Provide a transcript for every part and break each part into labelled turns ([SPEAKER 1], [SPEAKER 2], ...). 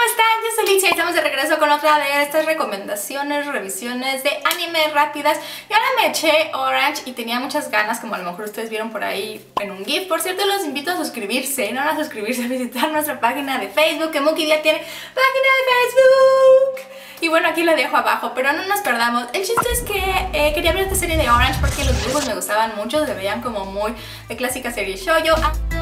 [SPEAKER 1] están? Yo soy Licia y estamos de regreso con otra de estas recomendaciones, revisiones de anime rápidas. Y ahora me eché Orange y tenía muchas ganas, como a lo mejor ustedes vieron por ahí en un GIF. Por cierto, los invito a suscribirse, no a suscribirse, a visitar nuestra página de Facebook, que Mookie ya tiene página de Facebook. Y bueno, aquí la dejo abajo, pero no nos perdamos. El chiste es que quería ver esta serie de Orange porque los dibujos me gustaban mucho, se veían como muy de clásica serie shoujo.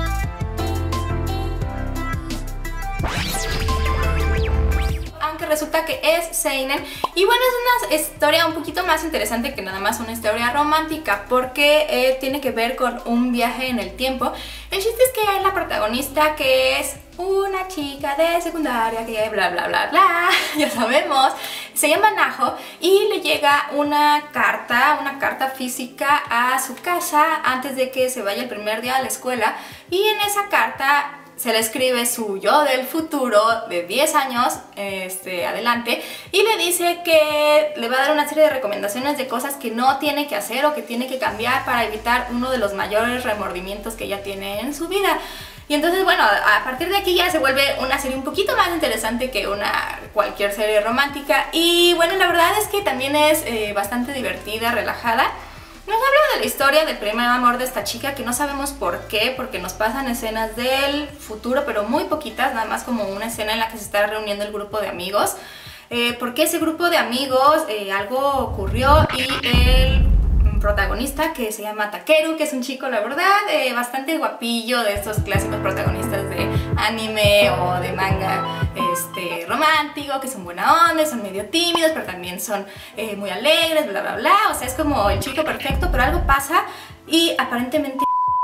[SPEAKER 1] Aunque resulta que es seinen. Y bueno, es una historia un poquito más interesante que nada más una historia romántica, porque tiene que ver con un viaje en el tiempo. El chiste es que la protagonista, que es una chica de secundaria, que bla bla bla bla, ya sabemos, se llama Naho, y le llega una carta física a su casa antes de que se vaya el primer día a la escuela. Y en esa carta se le escribe su yo del futuro de 10 años adelante, y le dice que le va a dar una serie de recomendaciones de cosas que no tiene que hacer o que tiene que cambiar para evitar uno de los mayores remordimientos que ella tiene en su vida. Y entonces, bueno, a partir de aquí ya se vuelve una serie un poquito más interesante que cualquier serie romántica. Y bueno, la verdad es que también es bastante divertida, relajada. Nos habla de la historia del primer amor de esta chica, que no sabemos por qué, porque nos pasan escenas del futuro, pero muy poquitas, nada más como una escena en la que se está reuniendo el grupo de amigos. Porque ese grupo de amigos, algo ocurrió y el protagonista, que se llama Takeru, que es un chico, la verdad, bastante guapillo, de estos clásicos protagonistas de anime o de manga romántico, que son buena onda, son medio tímidos, pero también son muy alegres, bla bla bla. O sea, es como el chico perfecto, pero algo pasa y aparentemente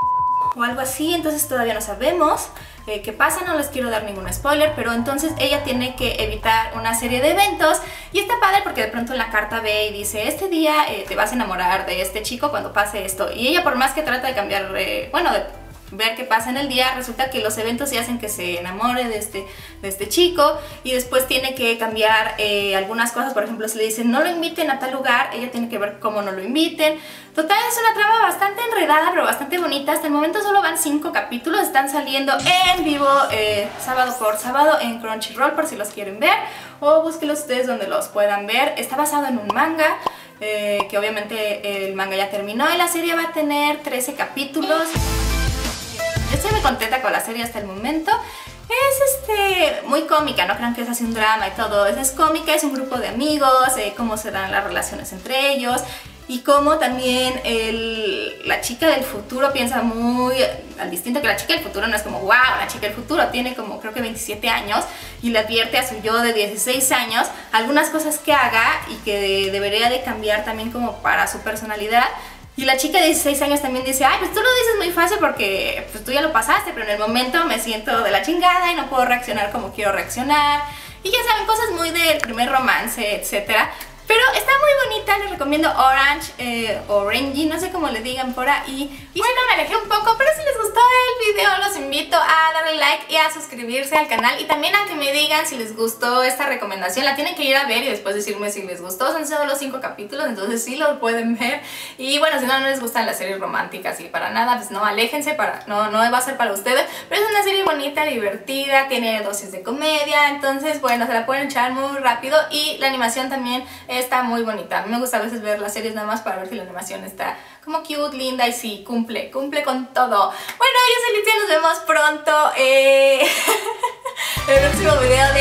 [SPEAKER 1] o algo así, entonces todavía no sabemos qué pasa, no les quiero dar ningún spoiler, pero entonces ella tiene que evitar una serie de eventos. Y está padre porque de pronto en la carta ve y dice: este día te vas a enamorar de este chico cuando pase esto. Y ella, por más que trata de cambiar, de ver qué pasa en el día, resulta que los eventos sí hacen que se enamore de este chico, y después tiene que cambiar algunas cosas. Por ejemplo, si le dicen no lo inviten a tal lugar, ella tiene que ver cómo no lo inviten. Total, es una trama bastante enredada, pero bastante bonita. Hasta el momento solo van 5 capítulos, están saliendo en vivo sábado por sábado en Crunchyroll, por si los quieren ver, o búsquenlos ustedes donde los puedan ver. Está basado en un manga, que obviamente el manga ya terminó, y la serie va a tener 13 capítulos. Yo estoy muy contenta con la serie hasta el momento. Es muy cómica, no crean que es así un drama y todo. Es cómica, es un grupo de amigos, cómo se dan las relaciones entre ellos, y cómo también la chica del futuro piensa muy al distinto, que la chica del futuro no es como wow, la chica del futuro tiene como creo que 27 años y le advierte a su yo de 16 años algunas cosas que haga y que debería de cambiar también como para su personalidad. Y la chica de 16 años también dice: ay, pues tú lo dices muy fácil porque pues tú ya lo pasaste, pero en el momento me siento de la chingada y no puedo reaccionar como quiero reaccionar. Y ya saben, cosas muy del primer romance, etcétera. Pero está muy bonita, les recomiendo Orange, Orangey, no sé cómo le digan por ahí. Y bueno, me alejé un poco, pero si les gustó el video, los invito a darle like y a suscribirse al canal. Y también a que me digan si les gustó esta recomendación. La tienen que ir a ver y después decirme si les gustó. Son solo 5 capítulos, entonces sí lo pueden ver. Y bueno, si no les gustan las series románticas y para nada, pues no, aléjense, no va a ser para ustedes. Pero es una serie bonita, divertida, tiene dosis de comedia, entonces bueno, se la pueden echar muy rápido. Y la animación también está muy bonita. A mí me gusta a veces ver las series nada más para ver si la animación está como cute, linda, y sí, cumple con todo. Bueno, yo soy Licia, nos vemos pronto en el próximo video de